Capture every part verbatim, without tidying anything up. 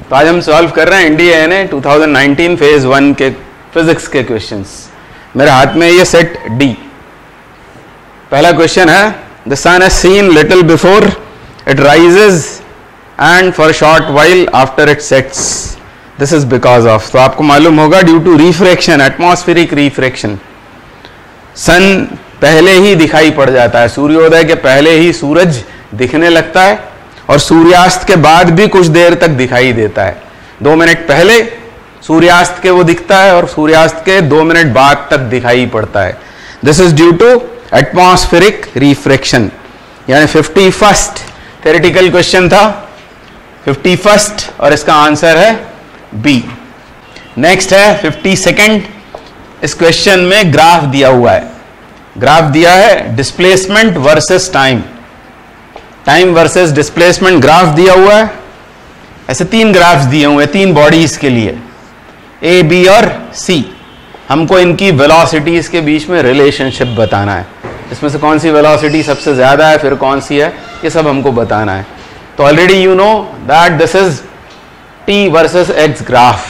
तो आज हम सॉल्व कर रहे हैं एनडीए ने two thousand nineteen phase one के फिजिक्स के क्वेश्चंस। मेरे हाथ में ये सेट डी। पहला क्वेश्चन है, the sun is seen little before it rises and for short while after it sets, this is because of. तो आपको मालूम होगा due to refraction, atmospheric refraction, sun पहले ही दिखाई पड़ जाता है, सूर्योदय के पहले ही सूरज दिखने लगता है और सूर्यास्त के बाद भी कुछ देर तक दिखाई देता है। दो मिनट पहले सूर्यास्त के वो दिखता है और सूर्यास्त के दो मिनट बाद तक दिखाई पड़ता है। This is due to atmospheric refraction. यानी फिफ्टी फर्स्ट थ्योरेटिकल क्वेश्चन था, फिफ्टी फर्स्ट, और इसका आंसर है बी। नेक्स्ट है फिफ्टी सेकेंड। इस क्वेश्चन में ग्राफ दिया हुआ है, ग्राफ दिया है displacement versus time, time versus displacement graph दिया हुआ है। ऐसे तीन ग्राफ्स दिए हुए हैं तीन बॉडीज के लिए, ए, बी और सी। हमको इनकी वेलोसिटीज के बीच में रिलेशनशिप बताना है, इसमें से कौन सी वेलोसिटी सबसे ज्यादा है, फिर कौन सी है, ये सब हमको बताना है। तो already you know that this is T versus X graph.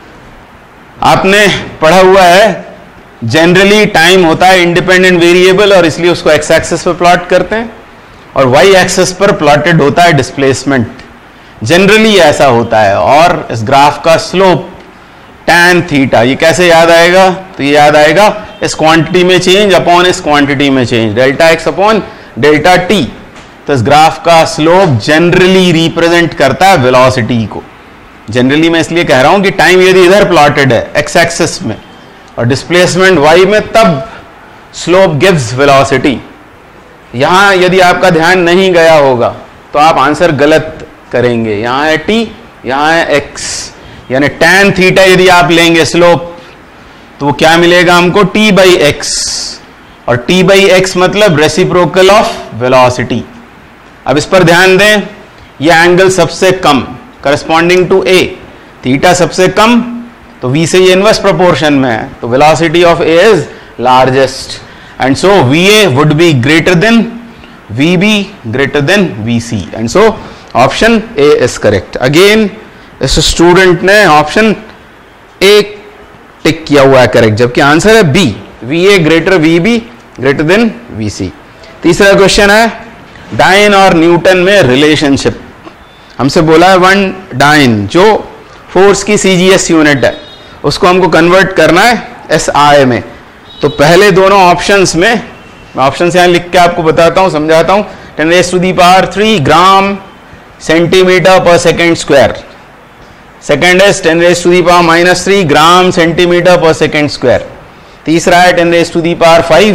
आपने पढ़ा हुआ है जनरली टाइम होता है इंडिपेंडेंट वेरिएबल और इसलिए उसको एक्स एक्सिस पर प्लॉट करते हैं, और वाई एक्सिस पर प्लॉटेड होता है डिस्प्लेसमेंट। जनरली ऐसा होता है। और इस ग्राफ का स्लोप tan थीटा, ये कैसे याद आएगा? तो ये याद आएगा इस क्वांटिटी में चेंज अपॉन इस क्वांटिटी में change, delta X upon delta T. तो इस ग्राफ का स्लोप जनरली रिप्रेजेंट करता है वेलोसिटी को। जनरली मैं इसलिए कह रहा हूं कि टाइम यदि इधर प्लॉटेड है एक्स एक्सिस में और डिस्प्लेसमेंट वाई में, तब स्लोप गिव्स वेलोसिटी। यहां यदि आपका ध्यान नहीं गया होगा तो आप आंसर गलत करेंगे। यहां है टी, यहां है एक्स, यानी tan थीटा यदि आप लेंगे स्लोप तो वो क्या मिलेगा हमको? t बाई एक्स, और t बाई एक्स मतलब रेसिप्रोकल ऑफ वेलोसिटी। अब इस पर ध्यान दें, ये एंगल सबसे कम करस्पॉन्डिंग टू a, थीटा सबसे कम, तो v से ये इनवर्स प्रोपोर्शन में है, तो velocity of a is largest and so V A would be greater than V B greater than V C, and so option A is correct. Again इस student ने ऑप्शन A टिक किया हुआ है correct, जबकि answer है B, V A greater V B greater than V C। तीसरा question है dyne और न्यूटन में रिलेशनशिप। हमसे बोला है वन डाइन जो फोर्स की C G S यूनिट है उसको हमको कन्वर्ट करना है S I में। तो पहले दोनों ऑप्शंस में, मैं ऑप्शन यहां लिख के आपको बताता हूं, समझाता हूं। Ten raise to the power three gram centimetre per second square. Second है ten raise to the power minus three gram centimetre per second square. तीसरा है ten raise to the power five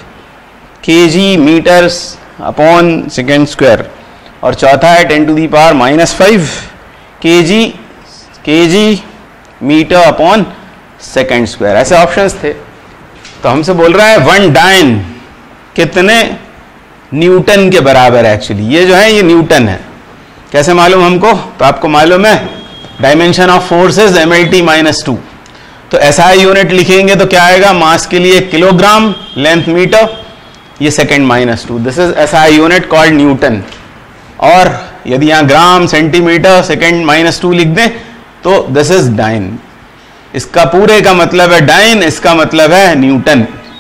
K G metres upon second square, और चौथा है ten to the power minus five K G K G metre upon second square. ऐसे options थे। तो हमसे बोल रहा है वन डाइन कितने न्यूटन के बराबर है। एक्चुअली ये जो है ये न्यूटन है। कैसे मालूम हमको? तो आपको मालूम है dimension of forces M L T minus two. तो एसआई यूनिट लिखेंगे तो क्या आएगा? मास के लिए किलोग्राम, लेंथ मीटर, ये second minus two, this is SI unit called Newton. और यदि यहाँ gram centimetre second minus two लिख दें तो दिस इज डाइन। इसका पूरे का मतलब है डाइन, इसका मतलब है न्यूटन।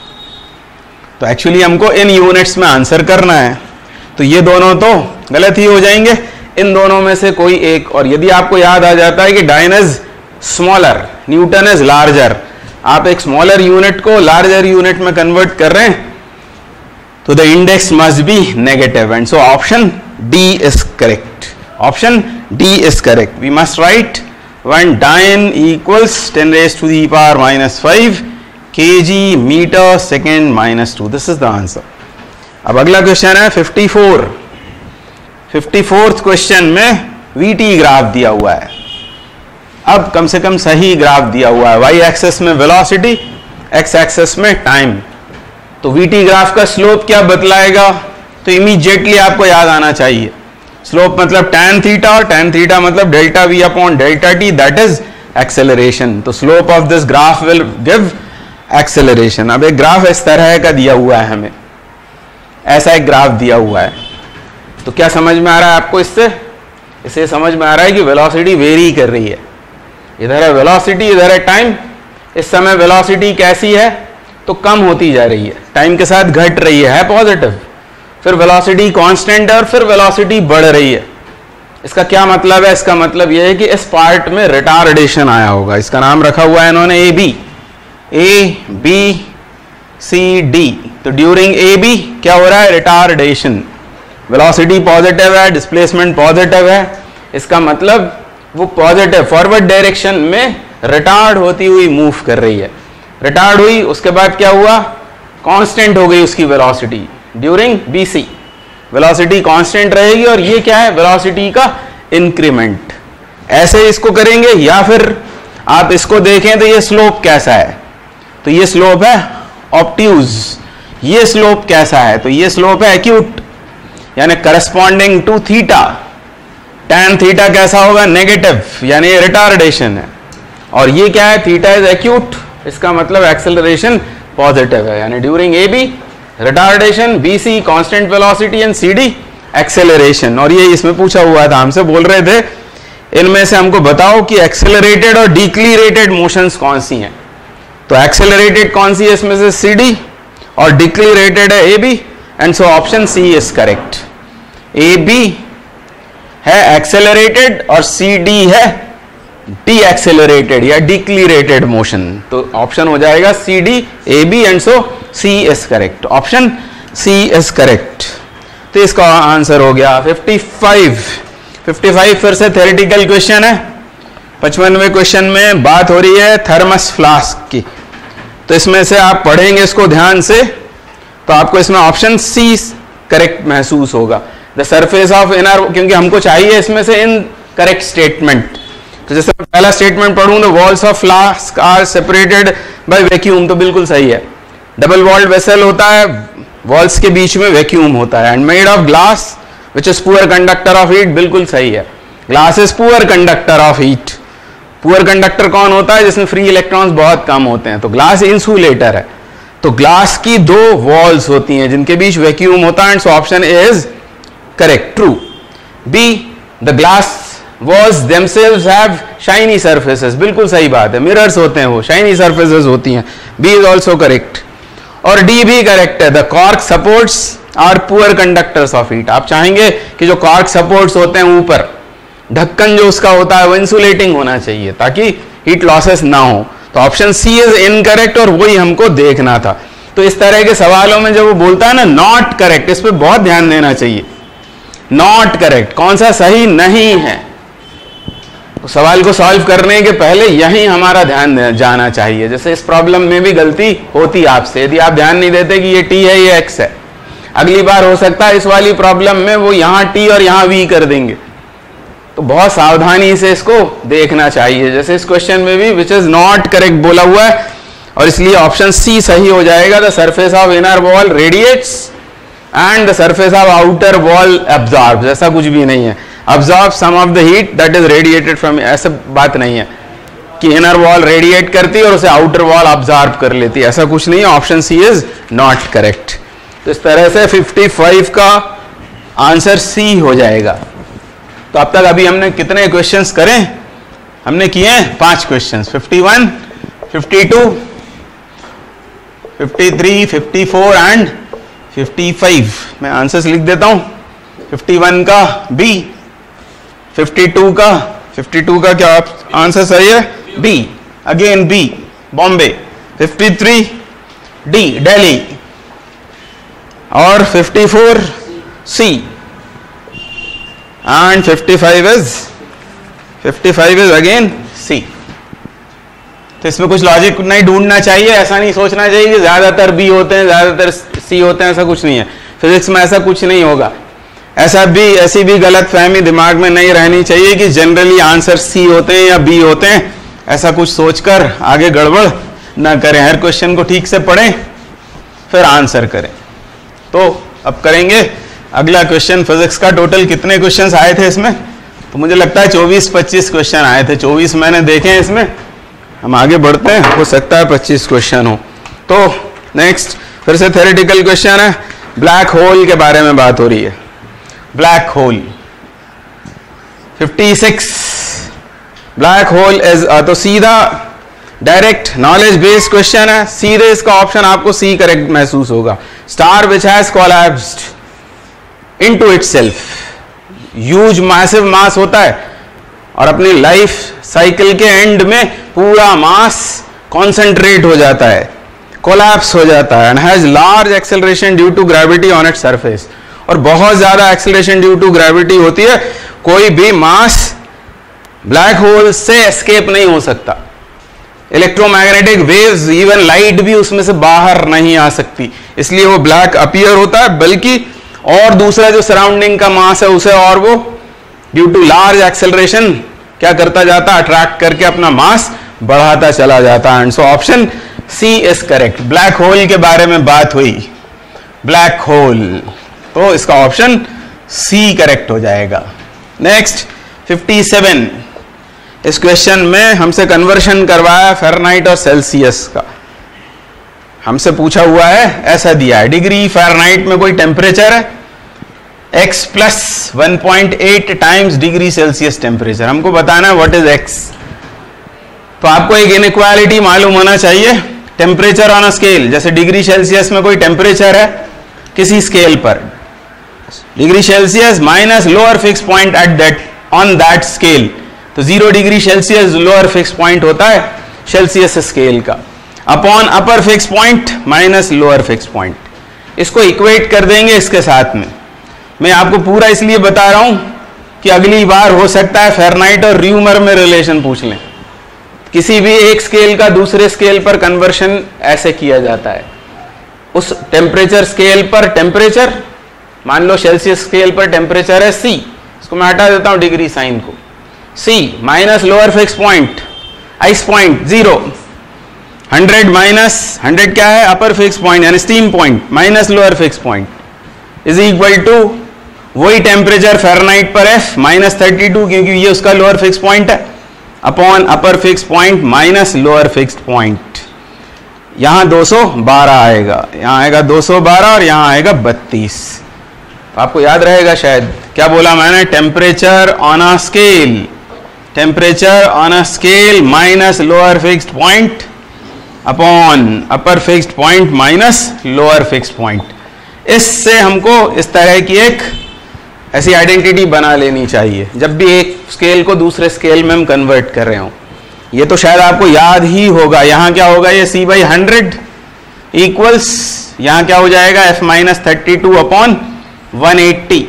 तो एक्चुअली हमको इन यूनिट्स में आंसर करना है, तो ये दोनों तो गलत ही हो जाएंगे, इन दोनों में से कोई एक। और यदि आपको याद आ जाता है कि dyne is smaller, Newton is larger, आप एक स्मॉलर यूनिट को लार्जर यूनिट में कन्वर्ट कर रहे हैं, तो the index must be negative, and so option D is correct. Option D is correct. We must write one dyne equals ten raise to the power minus five kg metre second minus two, this is the answer. अब अगला question है fifty four. Fifty fourth question में V T graph दिया हुआ है। अब कम से कम सही ग्राफ दिया हुआ है, y एक्सेस में वेलोसिटी, x एक्सेस में टाइम। तो V T ग्राफ का स्लोप क्या बतलाएगा? तो इमीडिएटली आपको याद आना चाहिए, स्लोप मतलब tan थीटा, और tan थीटा मतलब delta v upon delta T, that is acceleration. तो slope of this graph will give acceleration. अब एक ग्राफ इस तरह का दिया हुआ है, हमें ऐसा एक ग्राफ दिया हुआ है, तो क्या समझ में आ रहा है आपको इससे? इससे समझ में आ रहा है कि वेलोसिटी वेरी कर रही है, इधर है वेलोसिटी, इधर है टाइम। इस समय वेलोसिटी कैसी है, तो कम होती जा रही है, टाइम के साथ घट रही है, है पॉजिटिव। फिर वेलोसिटी कांस्टेंट है और फिर वेलोसिटी बढ़ रही है। इसका क्या मतलब है, इसका मतलब यह है कि इस पार्ट में रिटार्डेशन आया होगा। इसका नाम रखा हुआ है इन्होंने A B, A B C D. तो ड्यूरिंग ए बी क्या हो रहा है, रिटार्डेशन। वेलोसिटी पॉजिटिव है, डिस्प्लेसमेंट पॉजिटिव है, इसका मतलब वो पॉजिटिव फॉरवर्ड डायरेक्शन में रिटार्ड होती हुई मूव कर रही है। रिटार्ड हुई, उसके बाद क्या हुआ, कांस्टेंट हो गई उसकी velocity during B C. Velocity constant रहेगी और ये क्या है, वेलोसिटी का इंक्रीमेंट। ऐसे इसको करेंगे, या फिर आप इसको देखें तो ये स्लोप कैसा है, तो ये स्लोप है ऑब्ट्यूज। ये स्लोप कैसा है, तो ये स्लोप है एक्यूट, यानी corresponding to theta. tan theta कैसा होगा, नेगेटिव, यानी ये रिटार्डेशन है। और ये क्या है, थीटा इज एक्यूट, इसका मतलब एक्सेलरेशन पॉजिटिव है, यानी during A B retardation, B C constant velocity and C D acceleration. और ये इसमें पूछा हुआ था, हमसे बोल रहे थे इनमें से हमको बताओ कि एक्सेलरेटेड और डिक्लीरेटेड मोशंस कौन सी हैं। तो एक्सेलरेटेड कौन सी है इसमें से, सी डी, और डिक्लीरेटेड है A B, and so option C is correct. A B है एक्सेलरेटेड और सी डी है डी एक्सेलरेटेड या डिक्लीरेटेड मोशन। तो ऑप्शन हो जाएगा C D A B, and so C is correct, option C is correct. तो इसका answer हो गया फिफ्टी फाइव। फिफ्टी फाइव फिर से थ्योरेटिकल क्वेश्चन है। पचपनवें क्वेश्चन में बात हो रही है थर्मस फ्लास्क की। तो इसमें से आप पढ़ेंगे इसको ध्यान से, तो आपको इसमें ऑप्शन सी करेक्ट महसूस होगा। द सरफेस ऑफ इनर, क्योंकि हमको चाहिए इसमें से इन करेक्ट स्टेटमेंट। तो जैसे पहला स्टेटमेंट पढ़ूं, the walls of flask are separated by vacuum, तो बिल्कुल सही है। डबल वॉल्ड वेसल होता है, वॉल्स के बीच में वैक्यूम होता है, and made of glass which is poor conductor of heat, बिल्कुल सही है। Glass is poor conductor of heat. Poor conductor कौन होता है, जिसमें फ्री इलेक्ट्रॉन्स बहुत कम होते हैं, तो ग्लास इंसुलेटर है। तो ग्लास की दो वॉल्स होती हैं जिनके बीच वैक्यूम होता है, so option is correct, true. B, the glass walls themselves have shiny surfaces, बिल्कुल सही बात है, मिरर्स होते हैं वो, शाइनी सर्फेसेस होती हैं, बी इज ऑल्सो करेक्ट। और डी भी करेक्ट है, the cork supports are poor conductors of heat. आप चाहेंगे कि जो कॉर्क सपोर्ट्स होते हैं ऊपर, ढक्कन जो उसका होता है वो इंसुलेटिंग होना चाहिए ताकि हीट लॉसेस ना हो। तो ऑप्शन सी इज इनकरेक्ट, और वही हमको देखना था। तो इस तरह के सवालों में जब वो बोलता है ना नॉट करेक्ट, इस पर बहुत ध्यान देना चाहिए। नॉट करेक्ट, कौन सा सही नहीं है, तो सवाल को सॉल्व करने के पहले यही हमारा ध्यान जाना चाहिए। जैसे इस प्रॉब्लम में भी गलती होती आपसे, यदि आप ध्यान नहीं देते कि ये टी है ये एक्स है, अगली बार हो सकता है इस वाली प्रॉब्लम में वो यहाँ टी और यहाँ वी कर देंगे। तो बहुत सावधानी से इसको देखना चाहिए। जैसे इस क्वेश्चन में भी विच इज नॉट करेक्ट बोला हुआ है, और इसलिए ऑप्शन सी सही हो जाएगा। The surface of inner wall radiates and the surface of outer wall absorbs, ऐसा कुछ भी नहीं है। Absorb some of the heat that is radiated from, ऐसा बात नहीं है कि इनर वॉल रेडिएट करती है और उसे आउटर वॉल अब्जॉर्ब कर लेती है, ऐसा कुछ नहीं है। Option C is not correct. तो इस तरह से फिफ्टी फाइव का आंसर सी हो जाएगा। तो अब तक अभी हमने कितने क्वेश्चंस करें, हमने किए हैं पांच questions, fifty one, fifty two, fifty three, fifty four and fifty five. मैं आंसर्स लिख देता हूं। फिफ्टी वन का बी, फिफ्टी टू का, फिफ्टी टू का क्या आंसर सही है, B, again B, Bombay. Fifty three D, Delhi, और fifty four C, and fifty five is fifty five is again C. तो इसमें कुछ लॉजिक नहीं ढूंढना चाहिए, ऐसा नहीं सोचना चाहिए कि ज्यादातर बी होते हैं ज्यादातर सी होते हैं, ऐसा कुछ नहीं है। फिजिक्स में ऐसा कुछ नहीं होगा। ऐसा भी ऐसी भी गलत फहमी दिमाग में नहीं रहनी चाहिए कि जनरली आंसर सी होते हैं या बी होते हैं, ऐसा कुछ सोचकर आगे गड़बड़ ना करें। हर क्वेश्चन को ठीक से पढ़ें फिर आंसर करें। तो अब करेंगे अगला क्वेश्चन फिजिक्स का। टोटल कितने क्वेश्चंस आए थे इसमें, तो मुझे लगता है चौबीस पच्चीस क्वेश्चन आए थे। चौबीस मैंने देखे हैं इसमें, हम आगे बढ़ते हैं, हो सकता है पच्चीस क्वेश्चन हो। तो नेक्स्ट फिर से थ्योरेटिकल क्वेश्चन है, ब्लैक होल के बारे में बात हो रही है। Black hole, fifty six, black hole is, तो सीधा डायरेक्ट नॉलेज बेस्ड क्वेश्चन है, सीधे इसका ऑप्शन आपको सी करेक्ट महसूस होगा। Star which has collapsed into itself, huge massive mass होता है और अपनी लाइफ साइकिल के एंड में पूरा मास कॉन्सेंट्रेट हो जाता है, कोलैप्स हो जाता है, and has large acceleration due to gravity on its surface, और बहुत ज्यादा एक्सेलरेशन ड्यू टू ग्रेविटी होती है, कोई भी मास ब्लैक होल से एस्केप नहीं हो सकता, इलेक्ट्रोमैग्नेटिक वेव्स, इवन लाइट भी उसमें से बाहर नहीं आ सकती, इसलिए वो ब्लैक अपीयर होता है, बल्कि और दूसरा जो सराउंडिंग का मास है उसे और वो ड्यू टू लार्ज एक्सेलरेशन क्या करता जाता, अट्रैक्ट करके अपना मास बढ़ाता चला जाता है। And so option C is correct. Black hole के बारे में बात हुई, ब्लैक होल, तो इसका ऑप्शन सी करेक्ट हो जाएगा। नेक्स्ट फिफ्टी सेवन, इस क्वेश्चन में हमसे कन्वर्शन करवाया फ़ारेनहाइट और सेल्सियस का, हमसे पूछा हुआ है, ऐसा दिया है डिग्री फ़ारेनहाइट में कोई टेम्परेचर है x plus one point eight times degree Celsius temperature, हमको बताना है व्हाट इज x। तो आपको एक इनइक्वालिटी मालूम होना चाहिए, टेम्परेचर ऑन अ स्केल, जैसे डिग्री सेल्सियस में कोई टेम्परेचर है किसी स्केल पर, degree Celsius minus lower fix point at that on that scale, तो zero degree Celsius lower fix point होता है सेल्सियस स्केल का, upon upper fix point minus lower fix point, इसको इक्वेट कर देंगे इसके साथ में। मैं आपको पूरा इसलिए बता रहा हूं कि अगली बार हो सकता है फ़ारेनहाइट और र्यूमर में रिलेशन पूछ लें, किसी भी एक स्केल का दूसरे स्केल पर कन्वर्शन ऐसे किया जाता है, उस टेम्परेचर स्केल पर टेम्परेचर, मान लो सेल्सियस स्केल पर टेम्परेचर है सी, इसको मैं हटा देता हूं डिग्री साइन को, C minus lower fix point ice point zero, hundred minus hundred क्या है अपर फिक्स पॉइंट यानी steam point minus lower fix point is equal to वही टेम्परेचर फ़ारेनहाइट पर एफ माइनस थर्टी टू, क्योंकि ये उसका lower fix point है, upon upper fix point minus lower fix point. यहां दो सौ बारह आएगा, यहां आएगा दो सौ बारह और यहां आएगा बत्तीस। आपको याद रहेगा शायद, क्या बोला मैंने, temperature on a scale, temperature on a scale minus lower fixed point upon upper fixed point minus lower fixed point. इससे हमको इस तरह की एक ऐसी आइडेंटिटी बना लेनी चाहिए जब भी एक स्केल को दूसरे स्केल में हम कन्वर्ट कर रहे हो। ये तो शायद आपको याद ही होगा, यहां क्या होगा, ये सी बाई हंड्रेड इक्वल्स, यहां क्या हो जाएगा F minus thirty two upon one eighty.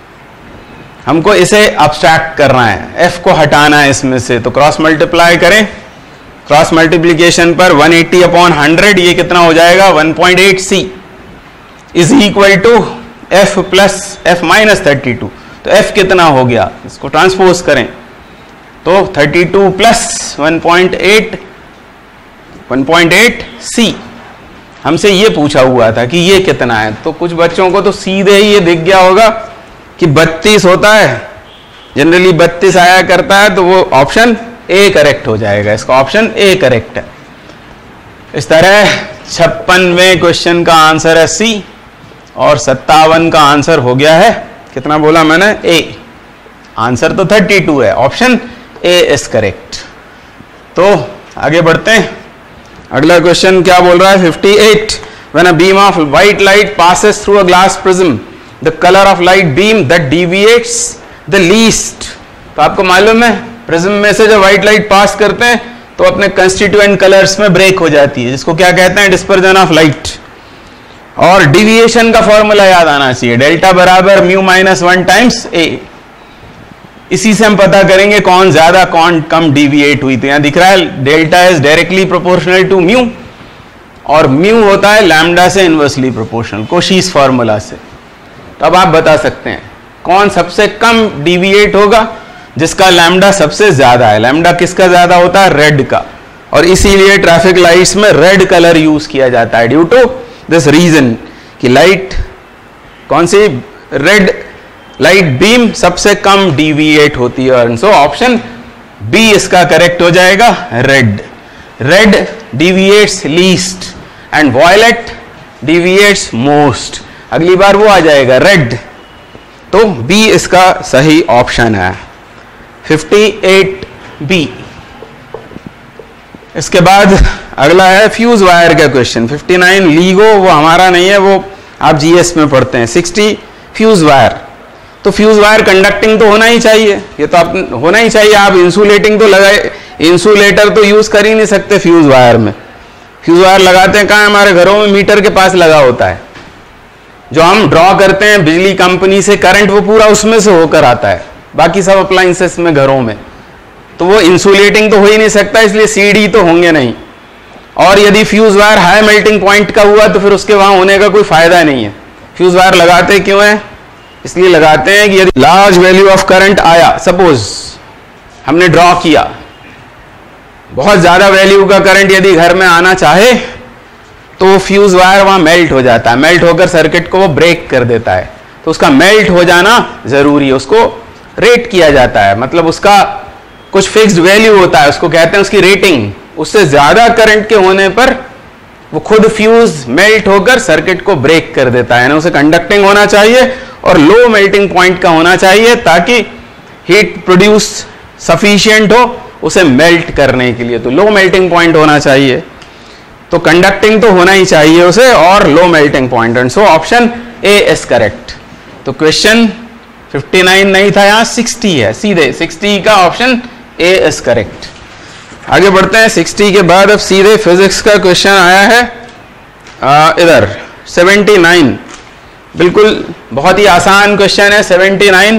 हमको इसे अब्स्ट्रैक्ट करना है, एफ को हटाना है इसमें से, तो क्रॉस मल्टीप्लाई करें, क्रॉस मल्टीप्लीकेशन पर वन एट्टी अपॉन हंड्रेड, ये कितना हो जाएगा one point eight C is equal to F plus F minus thirty two. तो एफ कितना हो गया, इसको ट्रांसपोज करें तो thirty two plus one point eight, one point eight C. हमसे ये पूछा हुआ था कि ये कितना है, तो कुछ बच्चों को तो सीधे ही ये दिख गया होगा कि बत्तीस होता है, जनरली बत्तीस आया करता है, तो वो ऑप्शन ए करेक्ट हो जाएगा, इसका ऑप्शन ए करेक्ट है। इस तरह छप्पनवें क्वेश्चन का आंसर है सी और सत्तावन का आंसर हो गया है, कितना बोला मैंने, ए। आंसर तो थर्टी टू है, ऑप्शन ए इज करेक्ट। तो आगे बढ़ते हैं, अगला क्वेश्चन क्या बोल रहा है, fifty eight, when a beam of white light passes through a glass prism the colour of light beam that deviates the least. तो आपको मालूम है प्रिज्म में से जब व्हाइट लाइट पास करते हैं तो अपने कंस्टिट्यूएंट कलर्स में ब्रेक हो जाती है, जिसको क्या कहते हैं, डिस्पर्जन ऑफ लाइट। और डिविएशन का फॉर्मूला याद आना चाहिए, डेल्टा बराबर mu minus one times A. इसी से हम पता करेंगे कौन ज्यादा कौन कम डिविएट हुई। तो यहां दिख रहा है delta is directly proportional to mu और म्यू होता है लैम्डा से इनवर्सली प्रोपोर्शनल, कोशीस फॉर्मूला से। तो अब आप बता सकते हैं कौन सबसे कम डिविएट होगा, जिसका लैम्डा सबसे ज्यादा है। लैम्डा किसका ज्यादा होता है, रेड का, और इसीलिए ट्रैफिक लाइट्स में रेड कलर यूज किया जाता है ड्यू टू दिस रीजन कि लाइट कौन सी, रेड लाइट बीम सबसे कम डिविएट होती है। सो ऑप्शन बी इसका करेक्ट हो जाएगा, red. Red deviates least and violet deviates most. अगली बार वो आ जाएगा रेड, तो बी इसका सही ऑप्शन है। Fifty eight B. इसके बाद अगला है फ्यूज वायर का क्वेश्चन। फिफ्टी नाइन लीगो, वो हमारा नहीं है, वो आप जीएस में पढ़ते हैं। Sixty fuse wire. तो फ्यूज वायर कंडक्टिंग तो होना ही चाहिए, ये तो आप होना ही चाहिए। आप इंसुलेटिंग तो लगाए, इंसुलेटर तो यूज कर ही नहीं सकते फ्यूज वायर में। फ्यूज वायर लगाते हैं कहाँ? हमारे घरों में मीटर के पास लगा होता है। जो हम ड्रॉ करते हैं बिजली कंपनी से करंट, वो पूरा उसमें से होकर आता है, बाकी सब अप्लायंसेस में घरों में। तो वो इंसुलेटिंग तो हो ही नहीं सकता, इसलिए सीडी तो होंगे नहीं। और यदि fuse wire high melting point का हुआ तो फिर उसके वहां होने का कोई फायदा नहीं है। फ्यूज वायर लगाते क्यों है? इसलिए लगाते हैं कि यदि लार्ज वैल्यू ऑफ करंट आया, सपोज हमने ड्रॉ किया, बहुत ज्यादा वैल्यू का करंट यदि घर में आना चाहे तो फ्यूज वायर वहां मेल्ट हो जाता है, मेल्ट होकर सर्किट को वो ब्रेक कर देता है। तो उसका मेल्ट हो जाना जरूरी है, उसको रेट किया जाता है, मतलब उसका कुछ फिक्स्ड वैल्यू होता है, उसको कहते हैं उसकी रेटिंग। उससे ज्यादा करंट के होने पर वो खुद फ्यूज मेल्ट होकर सर्किट को ब्रेक कर देता है ना। उसे कंडक्टिंग होना चाहिए और लो मेल्टिंग पॉइंट का होना चाहिए ताकि हीट प्रोड्यूस सफिशिएंट हो उसे मेल्ट करने के लिए। तो लो मेल्टिंग पॉइंट होना चाहिए, तो कंडक्टिंग तो होना ही चाहिए उसे, और low melting point. And so option A is correct. तो क्वेश्चन फिफ्टी नाइन नहीं था, यहां सिक्सटी है, सीधे सिक्सटी का ऑप्शन ए इज करेक्ट। आगे बढ़ते हैं। सिक्सटी के बाद अब सीधे फिजिक्स का क्वेश्चन आया है आ, इधर सेवेंटी नाइन। बिल्कुल बहुत ही आसान क्वेश्चन है। सेवेंटी नाइन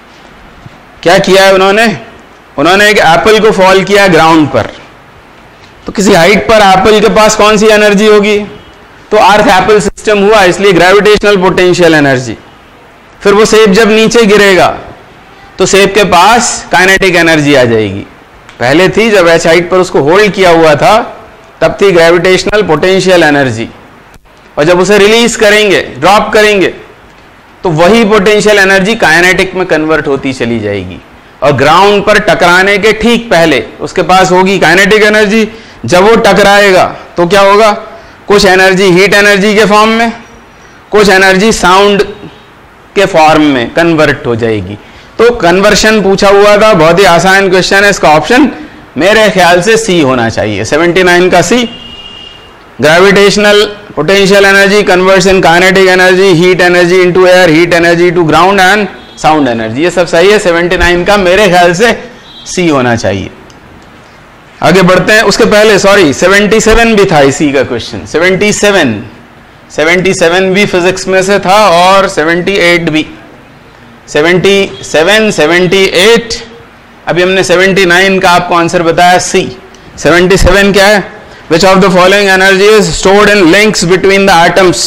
क्या किया है उन्होंने? उन्होंने एक एप्पल को फॉल किया ग्राउंड पर। तो किसी हाइट पर एप्पल के पास कौन सी एनर्जी होगी? तो अर्थ एप्पल सिस्टम हुआ, इसलिए ग्रेविटेशनल पोटेंशियल एनर्जी। फिर वो सेब जब नीचे गिरेगा तो सेब के पास काइनेटिक एनर्जी आ जाएगी। पहले थी जब एच हाइट पर उसको होल्ड किया हुआ था तब थी ग्रेविटेशनल पोटेंशियल एनर्जी, और जब उसे रिलीज करेंगे, ड्रॉप करेंगे, तो वही पोटेंशियल एनर्जी काइनेटिक में कन्वर्ट होती चली जाएगी। और ग्राउंड पर टकराने के ठीक पहले उसके पास होगी काइनेटिक एनर्जी। जब वो टकराएगा तो क्या होगा? कुछ एनर्जी हीट एनर्जी के फॉर्म में, कुछ एनर्जी साउंड के फॉर्म में कन्वर्ट हो जाएगी। तो कन्वर्शन पूछा हुआ था, बहुत ही आसान क्वेश्चन है। इसका ऑप्शन मेरे ख्याल से सी होना चाहिए, सेवेंटी नाइन का C. Gravitational potential energy converts in kinetic energy, heat energy into air, heat energy to ground and sound energy. ये सब सही है। सेवेंटी नाइन का मेरे ख्याल से सी होना चाहिए। आगे बढ़ते हैं। उसके पहले सॉरी सेवेंटी सेवन भी था इसी का क्वेश्चन। सेवेंटी सेवन सेवेंटी सेवन भी फिजिक्स में से था, और सेवेंटी एट भी। सेवेंटी सेवन, सेवेंटी एट, अभी हमने सेवेंटी नाइन का आपको आंसर बताया सी। सेवेंटी सेवन क्या है? Which of the following energy is stored in links between the atoms.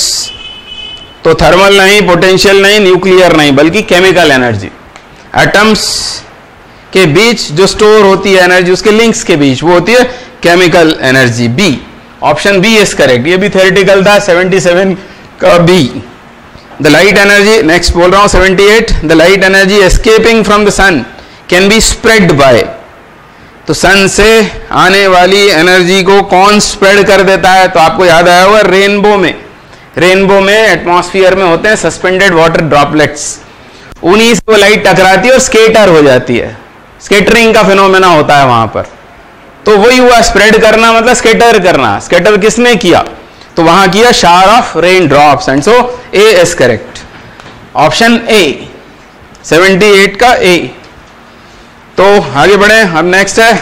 तो थर्मल नहीं, पोटेंशियल नहीं, न्यूक्लियर नहीं, बल्कि केमिकल एनर्जी। एटम्स के बीच जो स्टोर होती है एनर्जी, उसके लिंक्स के बीच, वो होती है chemical energy. B, option B is correct. ये भी थ्योरेटिकल था, सेवेंटी सेवन का B. The light energy, next बोल रहा हूं seventy eight, the light energy escaping from the sun can be spread by. तो सन से आने वाली एनर्जी को कौन स्प्रेड कर देता है? तो आपको याद आया होगा रेनबो में, रेनबो में एटमॉस्फेयर में होते हैं सस्पेंडेड वाटर ड्रॉपलेट्स, उन्हीं से वो लाइट टकराती है और स्केटर हो जाती है। स्केटरिंग का फिनोमेना होता है वहां पर। तो वही हुआ, स्प्रेड करना मतलब स्केटर करना। स्केटर किसने किया? तो वहां किया shower of rain drops. And so A is correct, option A, seventy eight का ए। तो आगे बढ़े। अब नेक्स्ट है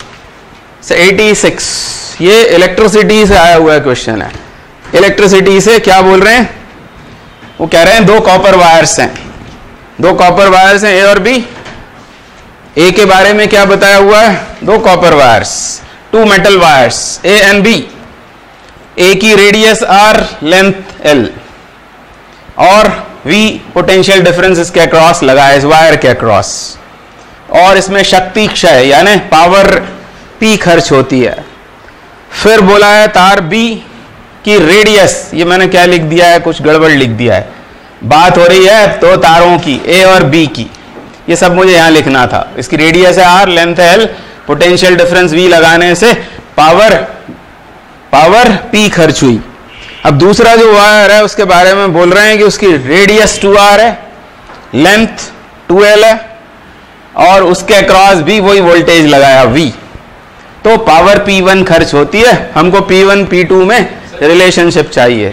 एटी सिक्स। ये इलेक्ट्रिसिटी से आया हुआ क्वेश्चन है। इलेक्ट्रिसिटी से क्या बोल रहे हैं? वो कह रहे हैं दो कॉपर वायर्स हैं, दो कॉपर वायर्स हैं ए और बी। ए के बारे में क्या बताया हुआ है? दो copper wires, two metal wires A and B. A की रेडियस आर, लेंथ एल, और वी पोटेंशियल डिफरेंस इसके अक्रॉस लगा है, इस वायर के अक्रॉस। और इसमें शक्ति क्षय यानी पावर पी खर्च होती है। फिर बोला है तार बी की रेडियस, ये मैंने क्या लिख दिया है, कुछ गड़बड़ लिख दिया है। बात हो रही है दो तारों की, ए और बी की, ये सब मुझे यहां लिखना था। इसकी रेडियस है आर, लेंथ है एल, पोटेंशियल डिफरेंस वी लगाने से पावर पावर पी खर्च हुई। अब दूसरा जो वायर है उसके बारे में बोल रहे हैं कि उसकी रेडियस टू आर है, लेंथ टू एल है, और उसके अक्रॉस भी वही वोल्टेज लगाया V, तो पावर P वन खर्च होती है। हमको P वन P टू में रिलेशनशिप चाहिए,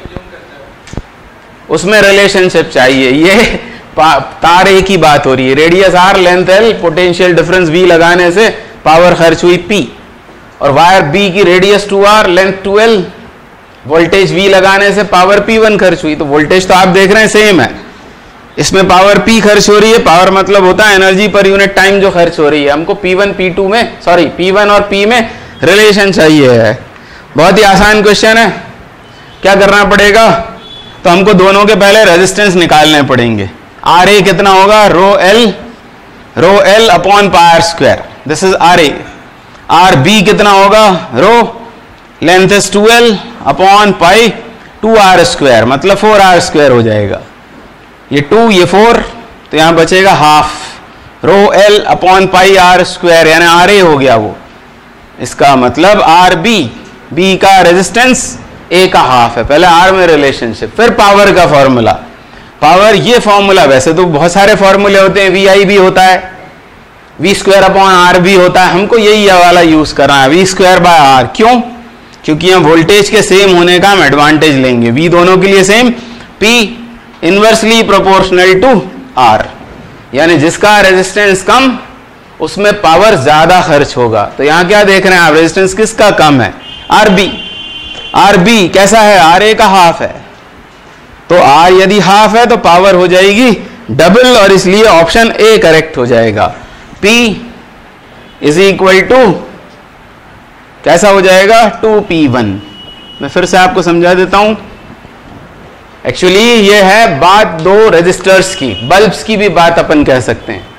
उसमें रिलेशनशिप चाहिए। ये तार ए की बात हो रही है, radius R, length L, potential difference V लगाने से पावर खर्च हुई P, और वायर B की radius two R, length two L, voltage V लगाने से पावर P वन खर्च हुई। तो वोल्टेज तो आप देख रहे हैं सेम है, इसमें पावर P खर्च हो रही है। पावर मतलब होता है एनर्जी पर यूनिट टाइम जो खर्च हो रही है। हमको P वन P टू में, सॉरी P वन और P में रिलेशन चाहिए है। बहुत ही आसान क्वेश्चन है। क्या करना पड़ेगा, तो हमको दोनों के पहले रेजिस्टेंस निकालने पड़ेंगे। आर ए कितना होगा, rho L rho L upon pi R square, this is R A. R B कितना होगा, rho length is two L upon pi two R square, मतलब फोर आर स्क्वायर हो जाएगा। ये टू ये फोर, तो यहां बचेगा half. Rho L upon pi R square यानी आर ए हो गया वो। इसका मतलब आर बी, बी का रेजिस्टेंस ए का हाफ है। पहले आर में रिलेशनशिप, फिर पावर का फॉर्मूला। पावर ये फॉर्मूला, वैसे तो बहुत सारे फॉर्मूले होते हैं, वी आई भी होता है, वी स्क्वायर अपॉन आर भी होता है, हमको यही वाला यूज करना है, वी स्क्वायर बाय आर। क्यों, क्योंकि हम वोल्टेज के सेम होने का हम एडवांटेज लेंगे। वी दोनों के लिए same, P inversely proportional to R, यानी जिसका रेजिस्टेंस कम उसमें पावर ज्यादा खर्च होगा। तो यहां क्या देख रहे हैं आप, रेजिस्टेंस किसका कम है, आर बी। आर बी कैसा है, आर ए का हाफ है, तो आर यदि हाफ है तो पावर हो जाएगी डबल, और इसलिए ऑप्शन ए करेक्ट हो जाएगा। P इज इक्वल टू कैसा हो जाएगा, टू पी वन। मैं फिर से आपको समझा देता हूं। एक्चुअली ये है बात दो रेजिस्टर्स की, बल्ब्स की भी बात अपन कह सकते हैं।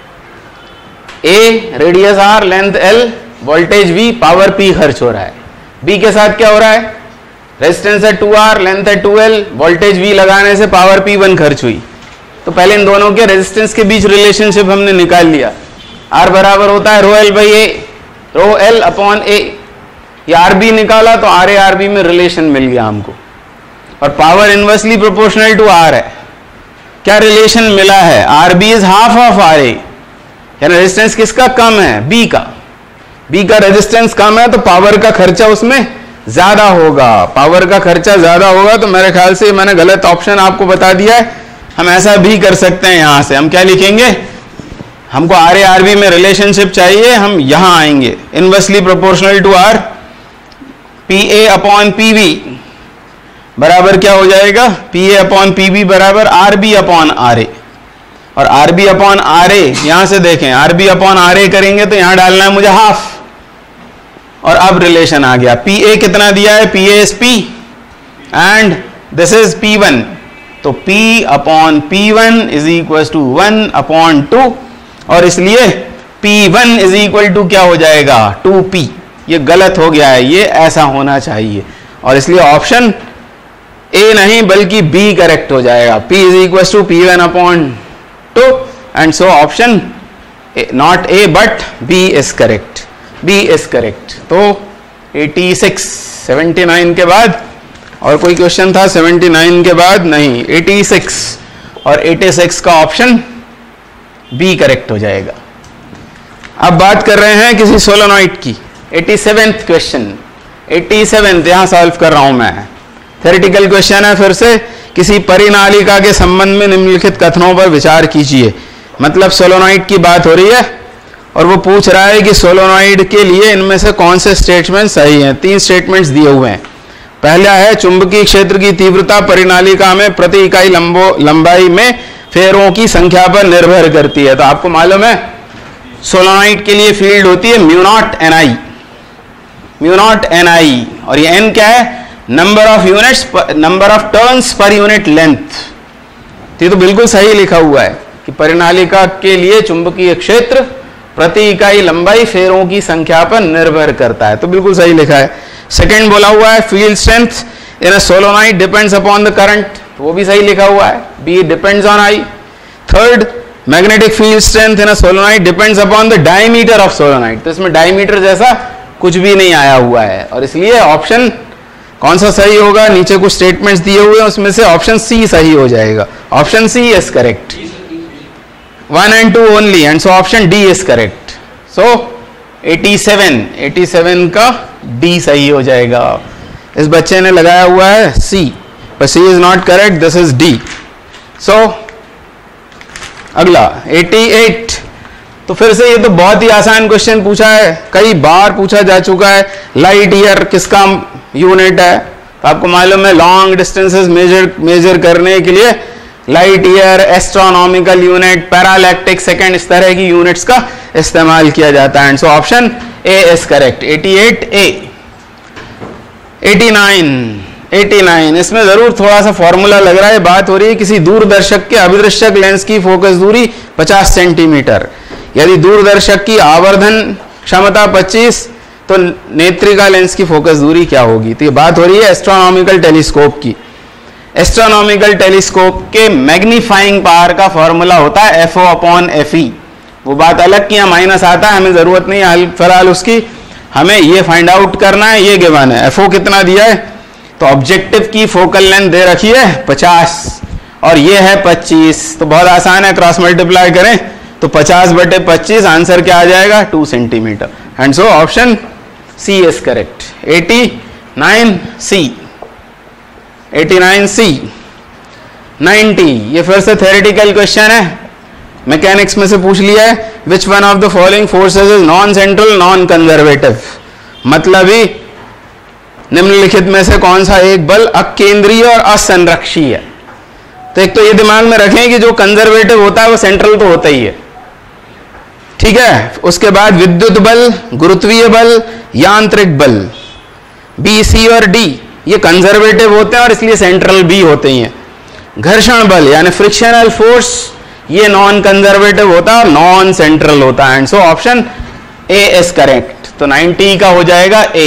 A radius R, length L, voltage V, power P खर्च हो रहा है। B के साथ क्या हो रहा है, रेजिस्टेंस है टू आर, लेंथ है टू एल, वोल्टेज V लगाने से पावर P वन खर्च हुई। तो पहले इन दोनों के रेजिस्टेंस के बीच रिलेशनशिप हमने निकाल लिया। R बराबर होता है rho L by A, rho L upon A. ये आर बी निकाला तो आर ए आर बी में रिलेशन मिल गया हमको, और power inversely proportional to R है। क्या रिलेशन मिला है, R B is half of R A, यानी रेजिस्टेंस किसका कम है, बी का। बी का रेजिस्टेंस कम है तो पावर का खर्चा उसमें ज्यादा होगा। पावर का खर्चा ज्यादा होगा, तो मेरे ख्याल से मैंने गलत ऑप्शन आपको बता दिया है। हम ऐसा भी कर सकते हैं, यहां से हम क्या लिखेंगे, हमको आर ए आर बी में रिलेशनशिप चाहिए, हम यहां आएंगे inversely proportional to R, P A upon P V बराबर क्या हो जाएगा, P A upon P B बराबर R B upon R A. और R B upon R A, यहां से देखें R B upon R A करेंगे तो यहां डालना है मुझे हाफ, और अब रिलेशन आ गया। पी ए कितना दिया है, P A is P and this is P one, तो P upon P one is equal to one upon two, और इसलिए P one is equal to क्या हो जाएगा, टू पी। ये गलत हो गया है, ये ऐसा होना चाहिए, और इसलिए ऑप्शन ए नहीं बल्कि बी करेक्ट हो जाएगा। P is equal to P one upon two, and so option not A but B is correct, B is correct. तो एटी सिक्स, सेवेंटी नाइन के बाद और कोई क्वेश्चन था सेवेंटी नाइन के बाद, नहीं, एटी सिक्स, और एटी सिक्स का ऑप्शन बी करेक्ट हो जाएगा। अब बात कर रहे हैं किसी सोलेनॉइड की, eighty seventh question, eighty seventh यहां सॉल्व कर रहा हूं मैं। थ्योरेटिकल क्वेश्चन है, फिर से किसी परिनालिका के संबंध में निम्नलिखित कथनों पर विचार कीजिए। मतलब सोलेनॉइड की बात हो रही है और वो पूछ रहा है कि सोलेनॉइड के लिए इनमें से कौन से स्टेटमेंट सही हैं। तीन स्टेटमेंट्स दिए हुए हैं। पहला है चुंबकीय क्षेत्र की तीव्रता परिनालिका में प्रति इकाई लंबो लंबाई में फेरों की संख्या पर निर्भर करती है। तो आपको मालूम है सोलेनॉइड के लिए फील्ड होती है mu naught N I, mu naught N I, और ये एन क्या है, number of units, number of turns पर यूनिट लेंथ। तो ये तो बिल्कुल सही लिखा हुआ है कि परिनालिका के लिए चुंबकीय क्षेत्र प्रति इकाई लंबाई फेरों की संख्या पर निर्भर करता है, तो बिल्कुल सही लिखा है। सेकेंड बोला हुआ है field strength in a solenoid depends upon the current, तो वो भी सही लिखा हुआ है, B depends on I. Third, magnetic field strength in a solenoid depends upon the diameter of solenoid, तो इसमें डायमीटर जैसा कुछ भी नहीं आया हुआ है, और इसलिए ऑप्शन कौन सा सही होगा, नीचे कुछ स्टेटमेंट्स दिए हुए हैं उसमें से ऑप्शन सी सही हो जाएगा। Option C is correct. One and two only, and so option D is correct. So eighty seven, eighty seven का डी सही हो जाएगा. इस बच्चे ने लगाया हुआ है सी, पर C is not correct, this is D. So अगला एटी एट. तो फिर से ये तो बहुत ही आसान क्वेश्चन पूछा है, कई बार पूछा जा चुका है. लाइट ईयर किसका यूनिट है? तो आपको मालूम है लॉन्ग डिस्टेंसेस मेजर मेजर करने के लिए light year, astronomical unit, parallactic second, इस तरह की यूनिट्स का इस्तेमाल किया जाता है. So option A is correct. Eighty eight A. Eighty nine, eighty nine इसमें जरूर थोड़ा सा फॉर्मूला लग रहा है. बात हो रही है किसी दूरदर्शक के अभिदृश्यक लेंस की फोकस दूरी पचास सेंटीमीटर. यदि दूरदर्शक की आवर्धन क्षमता पच्चीस, तो नेत्रिका लेंस की फोकस दूरी क्या होगी? तो ये बात हो रही है एस्ट्रोनॉमिकल टेलीस्कोप की. एस्ट्रोनॉमिकल टेलीस्कोप के मैग्नीफाइंग पावर का फॉर्मूला होता है F O upon F E. वो बात अलग की, माइनस आता है, हमें जरूरत नहीं है फिलहाल उसकी. हमें ये फाइंड आउट करना है, ये गिवन है. एफ ओ कितना दिया है? तो ऑब्जेक्टिव की फोकल लेंथ दे रखी है पचास और ये है पच्चीस. तो बहुत आसान है, क्रॉस मल्टीप्लाई करें तो पचास बटे पच्चीस, आंसर क्या आ जाएगा? Two centimetre. And so option C is correct. Eighty nine C. Eighty nine C. Ninety, ये फिर से थ्योरेटिकल क्वेश्चन है, मैकेनिक्स में से पूछ लिया है. Which one of the following forces is non central non conservative? मतलब ही निम्नलिखित में से कौन सा एक बल अकेंद्रीय और असंरक्षीय है? तो एक तो ये दिमाग में रखें कि जो कंजर्वेटिव होता है वो सेंट्रल तो होता ही है, ठीक है. उसके बाद विद्युत बल, गुरुत्वीय बल, यांत्रिक बल, बी सी और डी ये कंजर्वेटिव होते हैं और इसलिए सेंट्रल भी होते ही हैं. घर्षण बल यानी फ्रिक्शनल फोर्स ये नॉन कंजर्वेटिव होता है और नॉन सेंट्रल होता है. And so option A is correct. तो नाइंटी का हो जाएगा ए.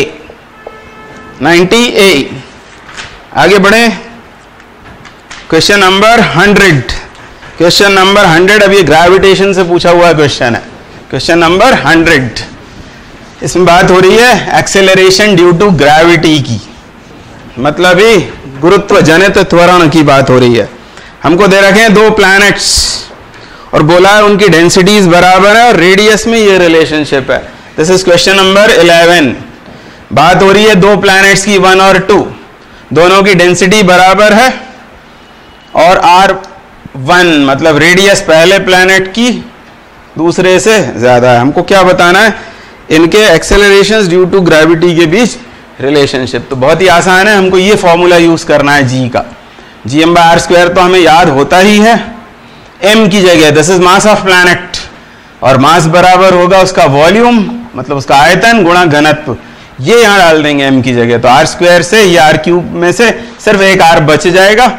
Ninety A. आगे बढ़े. Question number hundred. Question number hundred अब ये ग्रेविटेशन से पूछा हुआ क्वेश्चन है. क्वेश्चन नंबर हंड्रेड, इसमें बात हो रही है एक्सेलरेशन ड्यू टू ग्रेविटी की, मतलब ही गुरुत्व जनित त्वरण की बात हो रही है. हमको दे रखे हैं दो प्लैनेट्स और बोला है उनकी डेंसिटीज बराबर है और रेडियस में ये रिलेशनशिप है. This is question number eleven. बात हो रही है दो प्लैनेट्स की, वन और टू, दोनों की डेंसिटी बराबर है और आर वन मतलब रेडियस पहले प्लैनेट की दूसरे से ज्यादा है. हमको क्या बताना है? इनके एक्सेलरेशंस ड्यू टू ग्रेविटी के बीच रिलेशनशिप. तो बहुत ही आसान है, हमको ये फॉर्मूला यूज करना है जी का. G M by R square तो हमें याद होता ही है. एम की जगह this is mass of planet और मास बराबर होगा उसका वॉल्यूम मतलब उसका आयतन गुणा घनत्व. ये यहां डाल देंगे एम की जगह. तो आर स्क्वायर से या आर क्यूब में से सिर्फ एक आर बच जाएगा.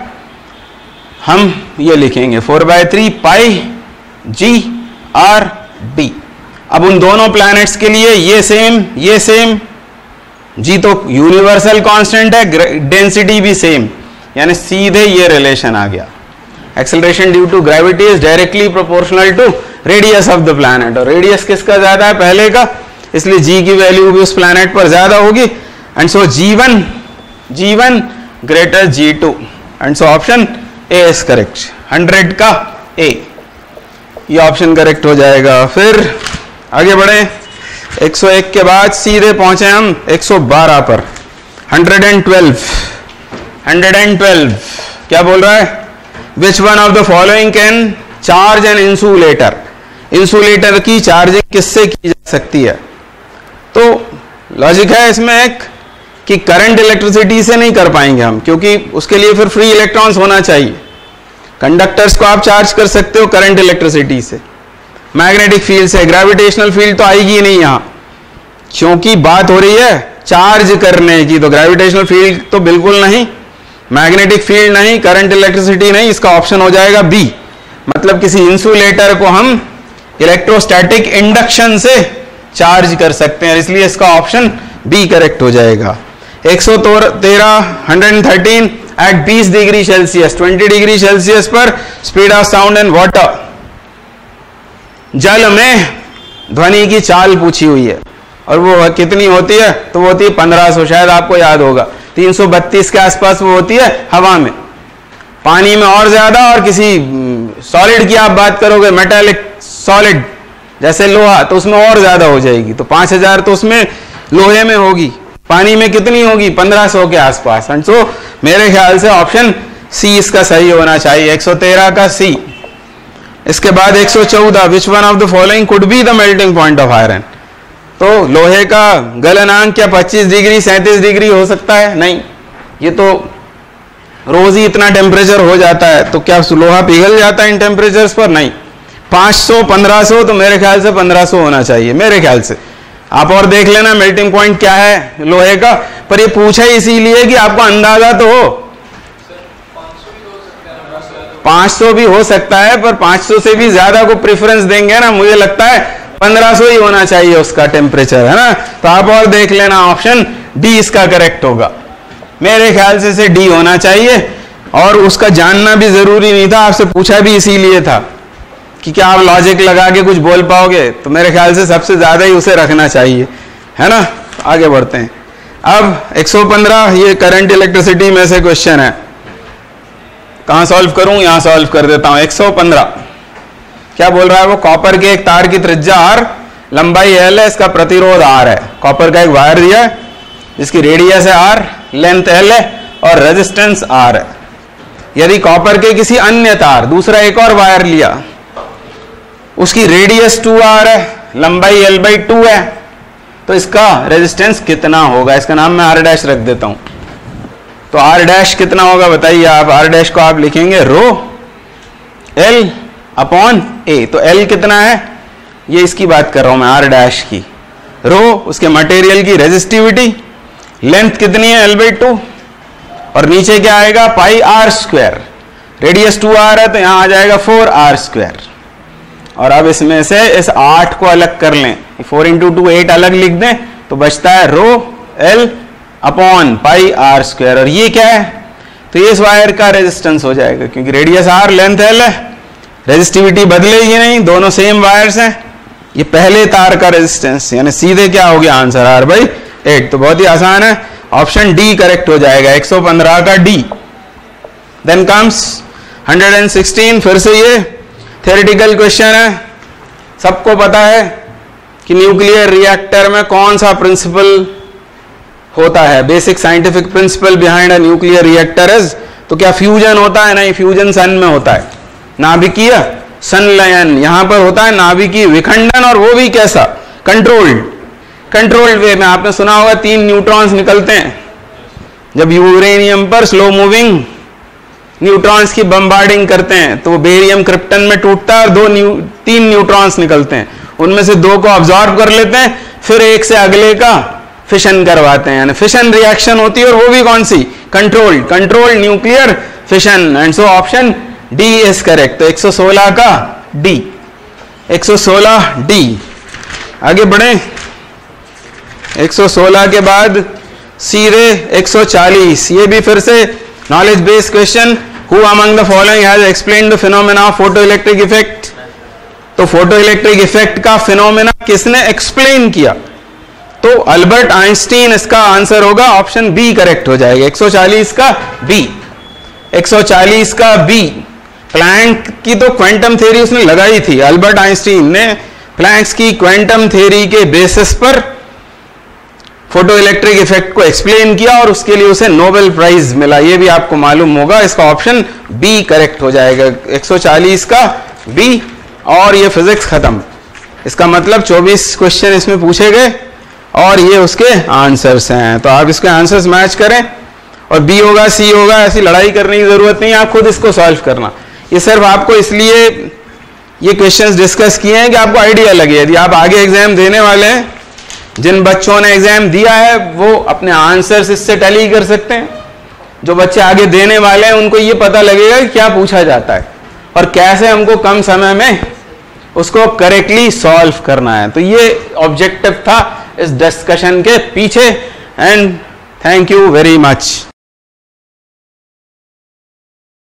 हम ये लिखेंगे four by three pi G R D. अब उन दोनों प्लैनेट्स के लिए ये सेम ये सेम, जी तो यूनिवर्सल कांस्टेंट है, डेंसिटी भी सेम, यानी सीधे ये रिलेशन आ गया. Acceleration due to gravity is directly proportional to radius of the planet. और रेडियस किसका ज्यादा है? पहले का, इसलिए जी की वैल्यू भी उस प्लैनेट पर ज्यादा होगी. And so G one G one greater G two. And so option A is correct. Hundred का ए, ये ऑप्शन करेक्ट हो जाएगा. फिर आगे बढ़े. एक सौ एक के बाद सीधे पहुंचे हम एक सौ बारह पर. Hundred and twelve. Hundred and twelve क्या बोल रहा है? Which one of the following can charge an insulator? Insulator की चार्जिंग किससे की जा सकती है? तो लॉजिक है इसमें एक कि करंट इलेक्ट्रिसिटी से नहीं कर पाएंगे हम, क्योंकि उसके लिए फिर फ्री इलेक्ट्रॉन्स होना चाहिए. कंडक्टर्स को आप चार्ज कर सकते हो करंट इलेक्ट्रिसिटी से, मैग्नेटिक फील्ड से, ग्रेविटेशनल फील्ड तो आएगी नहीं यहां, क्योंकि बात हो रही है चार्ज करने की. तो ग्रेविटेशनल फील्ड तो बिल्कुल नहीं, मैग्नेटिक फील्ड नहीं, करंट इलेक्ट्रिसिटी नहीं. इसका ऑप्शन हो जाएगा बी. मतलब किसी इंसुलेटर को हम इलेक्ट्रोस्टैटिक इंडक्शन से चार्ज कर सकते हैं, इसलिए इसका ऑप्शन बी करेक्ट हो जाएगा. एक सौ तेरह हंड्रेड एंड थर्टीन एट बीस degree Celsius, twenty degree Celsius पर speed of sound in water, जल में ध्वनि की चाल पूछी हुई है और वो कितनी होती है? तो वो होती है पंद्रह सौ, शायद आपको याद होगा. तीन सौ बत्तीस के आसपास वो होती है हवा में, पानी में और ज्यादा और किसी सॉलिड की आप बात करोगे, मेटालिक सॉलिड जैसे लोहा, तो उसमें और ज्यादा हो जाएगी, तो पांच हजार तो उसमें लोहे में होगी, पानी में कितनी होगी, पंद्रह सौ के आसपास। एंड सो मेरे ख्याल से ऑप्शन सी इसका सही होना चाहिए, एक सौ तेरह का सी। इसके बाद एक सौ चौदह, which one of the following could be the melting point of iron. तो लोहे का गलनांक क्या पच्चीस डिग्री सैंतीस डिग्री हो सकता है? नहीं, ये तो रोज ही इतना टेम्परेचर हो जाता है, तो क्या लोहा पिघल जाता है इन टेम्परेचर्स पर? नहीं। पाँच सौ पंद्रह सौ, तो मेरे ख्याल से पंद्रह सौ होना चाहिए मेरे ख्याल से। आप और देख लेना मेल्टिंग पॉइंट क्या है लोहे का, पर ये पूछा ही इसीलिए कि आपको अंदाजा तो हो। पाँच सौ भी हो सकता है, पर पाँच सौ से भी ज्यादा को प्रेफरेंस देंगे ना, मुझे लगता है पंद्रह सौ ही होना चाहिए उसका टेम्परेचर, है ना। तो आप और देख लेना, ऑप्शन डी इसका करेक्ट होगा मेरे ख्याल से, से डी होना चाहिए। और उसका जानना भी जरूरी नहीं था, आपसे पूछा भी इसीलिए था कि क्या आप लॉजिक लगा के कुछ बोल पाओगे, तो मेरे ख्याल से सबसे ज्यादा ही उसे रखना चाहिए, है ना। आगे बढ़ते हैं। अब एक सौ पंद्रह, ये करंट इलेक्ट्रिसिटी में से क्वेश्चन है, कहां सॉल्व करूं, यहां सॉल्व कर देता हूं। एक सौ पंद्रह क्या बोल रहा है वो, कॉपर के एक तार की त्रिज्या आर, लंबाई एल है, इसका प्रतिरोध आर है। कॉपर का एक वायर दिया है जिसकी रेडियस है आर, लेंथ एल है और रेजिस्टेंस आर है। यदि कॉपर के किसी अन्य तार, दूसरा एक और वायर लिया, उसकी रेडियस टू आर है, लंबाई एल बाई टू है, तो इसका रेजिस्टेंस कितना होगा? इसका नाम मैं आर डैश रख देता हूं। तो आर डैश कितना होगा बताइए आप। आर डैश को आप लिखेंगे रो एल अपॉन ए। तो एल कितना है, ये इसकी बात कर रहा हूं मैं, आर डैश की। रो उसके मटेरियल की रेजिस्टिविटी, लेंथ कितनी है एल बाई टू, और नीचे क्या आएगा pi R square. Radius two R है तो यहां आ जाएगा फोर आर स्क्वायर। और अब इसमें से इस आठ को अलग कर लें, फोर इंटू टू एट अलग लिख दें, तो बचता है rho L upon pi R square. और ये क्या है, तो ये इस वायर का रेजिस्टेंस हो जाएगा, क्योंकि रेडियस आर लेंथ एल है, रेजिस्टिविटी बदलेगी नहीं, दोनों सेम वायर्स हैं। ये पहले तार का रेजिस्टेंस, यानी सीधे क्या हो गया आंसर आर बाई एट। तो बहुत ही आसान है, ऑप्शन डी करेक्ट हो जाएगा, एक सौ पंद्रह का D. Then comes hundred sixteen, फिर से ये थ्योरेटिकल क्वेश्चन है। सबको पता है कि न्यूक्लियर रिएक्टर में कौन सा प्रिंसिपल होता है, basic scientific principle behind a nuclear reactor is, तो क्या फ्यूजन होता है? नहीं, फ्यूजन सन में होता है, नाभिकीय संलयन। यहां पर होता है नाभिकीय विखंडन, और वो भी कैसा, कंट्रोल्ड कंट्रोल्ड वे में। आपने सुना होगा तीन न्यूट्रॉन्स निकलते हैं जब यूरेनियम पर स्लो मूविंग न्यूट्रॉन्स की बम्बार्डिंग करते हैं, तो वो बेरियम क्रिप्टन में टूटता है और दो न्यू, तीन न्यूट्रॉन्स निकलते हैं, उनमें से दो को ऑब्जॉर्व कर लेते हैं, फिर एक से अगले का फिशन करवाते हैं, यानी फिशन रिएक्शन होती है, और वो भी कौन सी, controlled controlled nuclear fission. And so option D is correct. तो एक सौ सोलह का डी, एक सौ सोलह डी। आगे बढ़े, एक सौ सोलह के बाद सीधे एक सौ चालीस, ये भी फिर से knowledge based question. Who among the following has explained the phenomena of photo electric effect. तो फोटो इलेक्ट्रिक इफेक्ट का फिनोमेना किसने एक्सप्लेन किया? तो अल्बर्ट आइंस्टीन इसका आंसर होगा, ऑप्शन बी करेक्ट हो जाएगा। एक सौ चालीस का बी, एक सौ चालीस का बी। प्लैंक की तो क्वांटम थ्योरी उसने लगाई थी, अल्बर्ट आइंस्टीन ने प्लैंक्स की क्वांटम थ्योरी के बेसिस पर फोटो इलेक्ट्रिक इफेक्ट को एक्सप्लेन किया, और उसके लिए उसे नोबेल प्राइज मिला, ये भी आपको मालूम होगा। इसका ऑप्शन बी करेक्ट हो जाएगा, एक सौ चालीस का बी। और ये फिजिक्स खत्म। इसका मतलब चौबीस क्वेश्चन इसमें पूछे गए और ये उसके आंसर्स हैं। तो आप इसके आंसर्स मैच करें, और बी होगा सी होगा, ऐसी लड़ाई करने की जरूरत नहीं, आप खुद इसको सॉल्व करना। ये सिर्फ आपको इसलिए ये क्वेश्चंस डिस्कस किए हैं कि आपको आइडिया लगे। यदि आप आगे एग्जाम देने वाले हैं, जिन बच्चों ने एग्जाम दिया है वो अपने आंसर्स इससे टैली कर सकते हैं। जो बच्चे आगे देने वाले हैं उनको ये पता लगेगा कि क्या पूछा जाता है और कैसे हमको कम समय में उसको करेक्टली सॉल्व करना है। तो ये ऑब्जेक्टिव था इस डिस्कशन के पीछे। And thank you very much.